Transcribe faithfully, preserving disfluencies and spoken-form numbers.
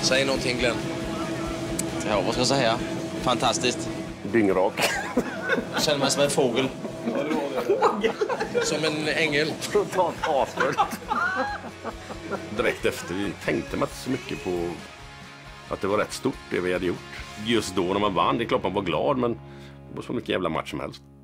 Säg någonting, Glenn. Ja, vad ska jag säga? Fantastiskt. Dyngrak. Jag känner mig som en fågel. Som en ängel. Totalt asfullt. Direkt efter, vi tänkte man inte så mycket på att det var rätt stort det vi hade gjort. Just då när man vann, det är klart man var glad, men det var så mycket jävla match som helst.